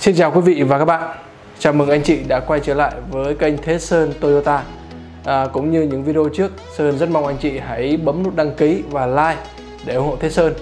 Xin chào quý vị và các bạn. Chào mừng anh chị đã quay trở lại với kênh Thế Sơn Toyota. Cũng như những video trước, Sơn rất mong anh chị hãy bấm nút đăng ký và like để ủng hộ Thế Sơn.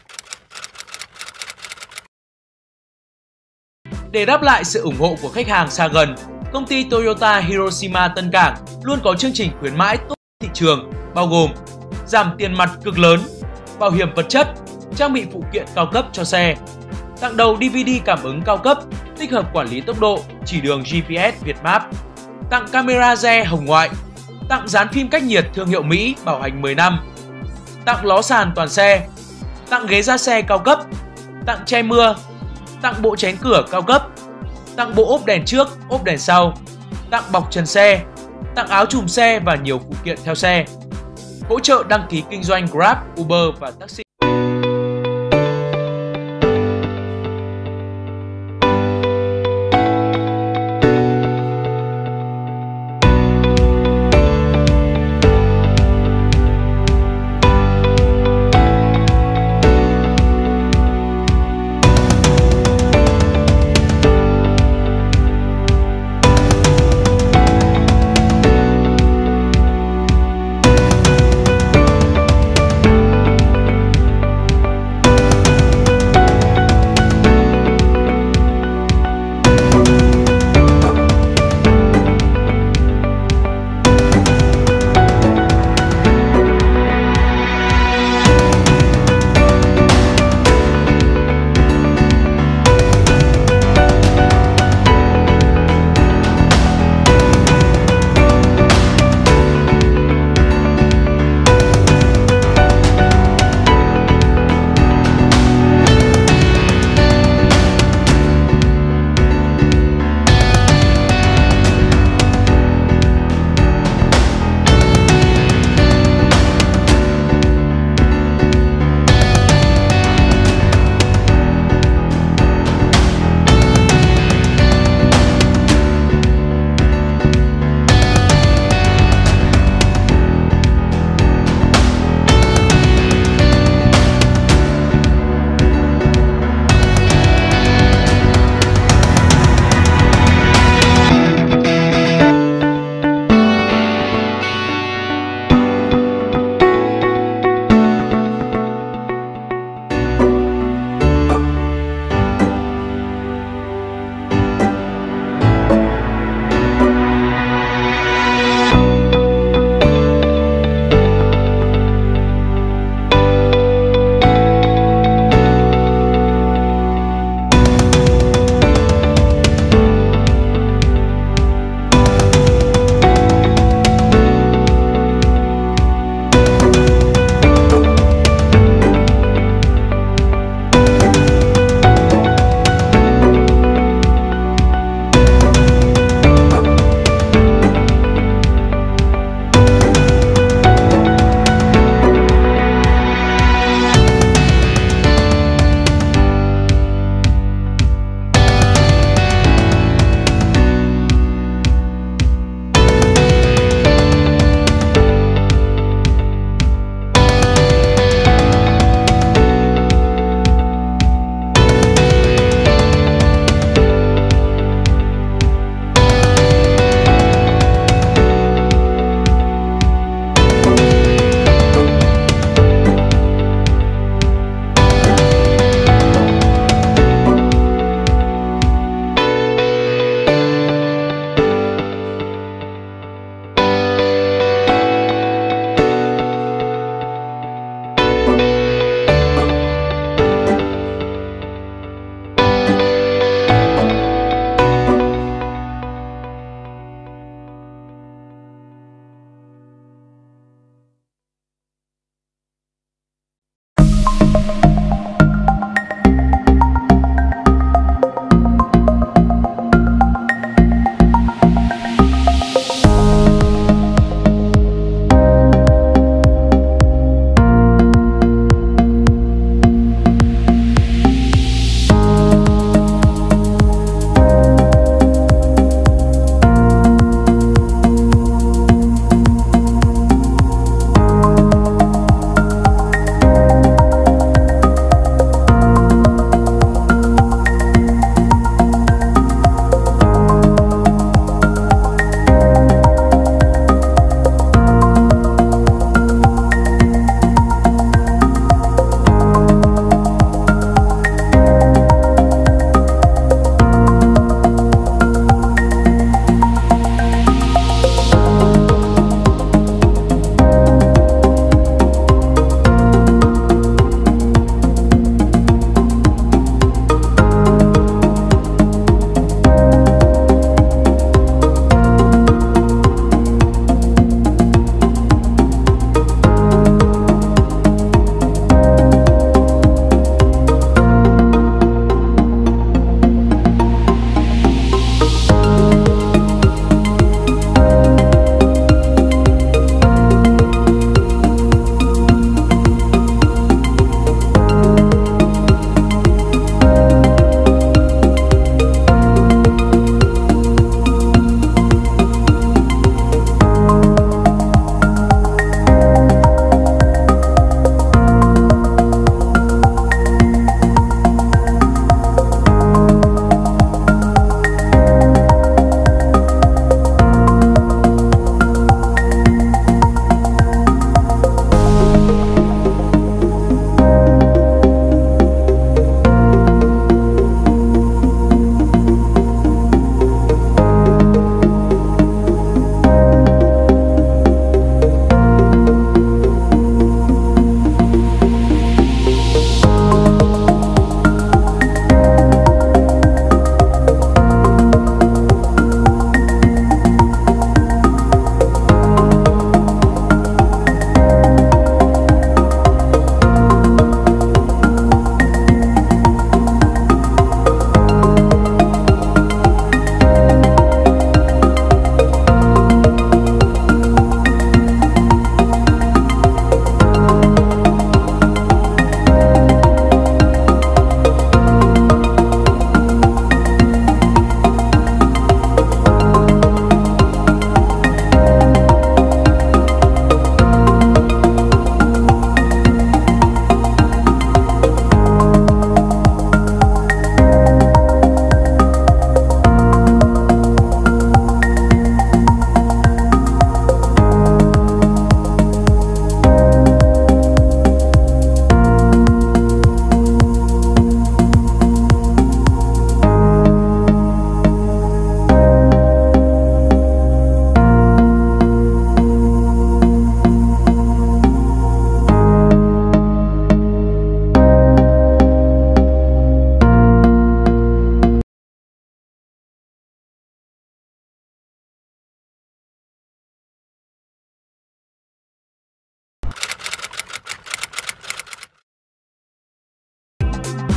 Để đáp lại sự ủng hộ của khách hàng xa gần, công ty Toyota Hiroshima Tân Cảng luôn có chương trình khuyến mãi tốt thị trường, bao gồm giảm tiền mặt cực lớn, bảo hiểm vật chất, trang bị phụ kiện cao cấp cho xe, tặng đầu DVD cảm ứng cao cấp, tích hợp quản lý tốc độ, chỉ đường GPS Vietmap, tặng camera rear hồng ngoại, tặng dán phim cách nhiệt thương hiệu Mỹ bảo hành 10 năm, tặng ló sàn toàn xe, tặng ghế da xe cao cấp, tặng che mưa, tặng bộ chén cửa cao cấp, tặng bộ ốp đèn trước, ốp đèn sau, tặng bọc trần xe, tặng áo chùm xe và nhiều phụ kiện theo xe. Hỗ trợ đăng ký kinh doanh Grab, Uber và taxi.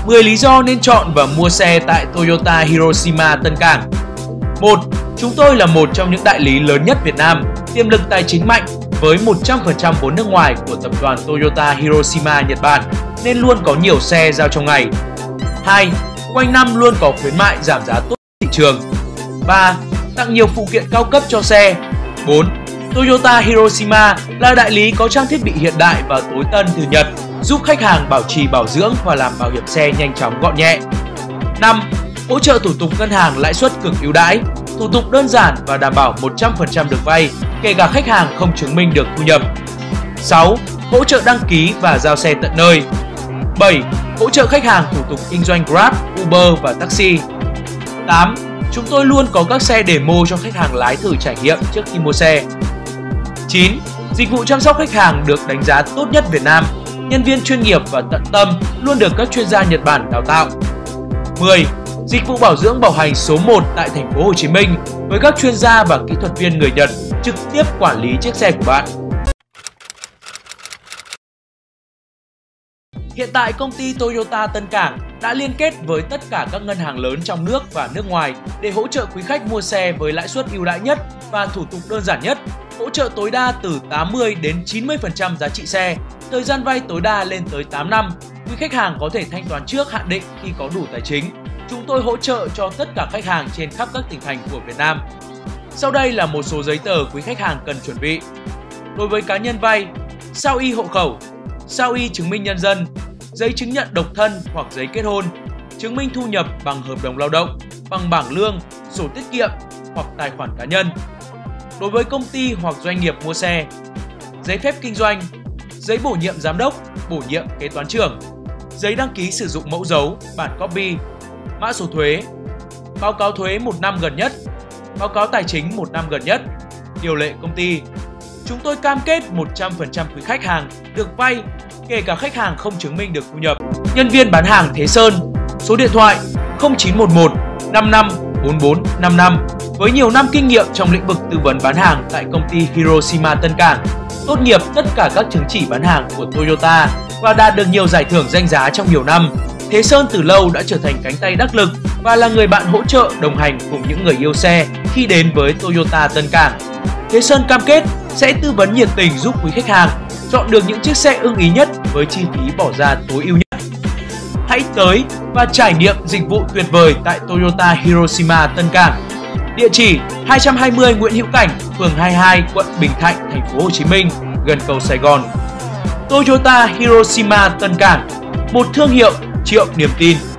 10 lý do nên chọn và mua xe tại Toyota Hiroshima Tân Cảng. 1. Chúng tôi là một trong những đại lý lớn nhất Việt Nam, tiềm lực tài chính mạnh với 100% vốn nước ngoài của tập đoàn Toyota Hiroshima Nhật Bản nên luôn có nhiều xe giao trong ngày. 2. Quanh năm luôn có khuyến mại giảm giá tốt thị trường. 3. Tặng nhiều phụ kiện cao cấp cho xe. 4. Toyota Hiroshima là đại lý có trang thiết bị hiện đại và tối tân từ Nhật, giúp khách hàng bảo trì bảo dưỡng và làm bảo hiểm xe nhanh chóng gọn nhẹ. 5. Hỗ trợ thủ tục ngân hàng lãi suất cực ưu đãi, thủ tục đơn giản và đảm bảo 100% được vay, kể cả khách hàng không chứng minh được thu nhập. 6. Hỗ trợ đăng ký và giao xe tận nơi. 7. Hỗ trợ khách hàng thủ tục kinh doanh Grab, Uber và taxi. 8. Chúng tôi luôn có các xe demo cho khách hàng lái thử trải nghiệm trước khi mua xe. 9. Dịch vụ chăm sóc khách hàng được đánh giá tốt nhất Việt Nam, nhân viên chuyên nghiệp và tận tâm, luôn được các chuyên gia Nhật Bản đào tạo. 10. Dịch vụ bảo dưỡng bảo hành số 1 tại thành phố Hồ Chí Minh với các chuyên gia và kỹ thuật viên người Nhật trực tiếp quản lý chiếc xe của bạn. Hiện tại công ty Toyota Tân Cảng đã liên kết với tất cả các ngân hàng lớn trong nước và nước ngoài để hỗ trợ quý khách mua xe với lãi suất ưu đãi nhất và thủ tục đơn giản nhất, hỗ trợ tối đa từ 80 đến 90% giá trị xe, thời gian vay tối đa lên tới 8 năm. Quý khách hàng có thể thanh toán trước hạn định khi có đủ tài chính. Chúng tôi hỗ trợ cho tất cả khách hàng trên khắp các tỉnh thành của Việt Nam. Sau đây là một số giấy tờ quý khách hàng cần chuẩn bị. Đối với cá nhân vay, sao y hộ khẩu, sao y chứng minh nhân dân, giấy chứng nhận độc thân hoặc giấy kết hôn, chứng minh thu nhập bằng hợp đồng lao động, bằng bảng lương, sổ tiết kiệm hoặc tài khoản cá nhân. Đối với công ty hoặc doanh nghiệp mua xe, giấy phép kinh doanh, giấy bổ nhiệm giám đốc, bổ nhiệm kế toán trưởng, giấy đăng ký sử dụng mẫu dấu, bản copy, mã số thuế, báo cáo thuế 1 năm gần nhất, báo cáo tài chính 1 năm gần nhất, điều lệ công ty. Chúng tôi cam kết 100% quý khách hàng được vay, kể cả khách hàng không chứng minh được thu nhập. Nhân viên bán hàng Thế Sơn, số điện thoại 0911 55 44 55 với nhiều năm kinh nghiệm trong lĩnh vực tư vấn bán hàng tại công ty Hiroshima Tân Cảng, tốt nghiệp tất cả các chứng chỉ bán hàng của Toyota và đạt được nhiều giải thưởng danh giá trong nhiều năm. Thế Sơn từ lâu đã trở thành cánh tay đắc lực và là người bạn hỗ trợ đồng hành cùng những người yêu xe khi đến với Toyota Tân Cảng. Thế Sơn cam kết sẽ tư vấn nhiệt tình giúp quý khách hàng chọn được những chiếc xe ưng ý nhất với chi phí bỏ ra tối ưu nhất. Hãy tới và trải nghiệm dịch vụ tuyệt vời tại Toyota Hiroshima Tân Cảng. Địa chỉ 220 Nguyễn Hữu Cảnh, phường 22, quận Bình Thạnh, thành phố Hồ Chí Minh, gần cầu Sài Gòn. Toyota Hiroshima Tân Cảng, một thương hiệu triệu niềm tin.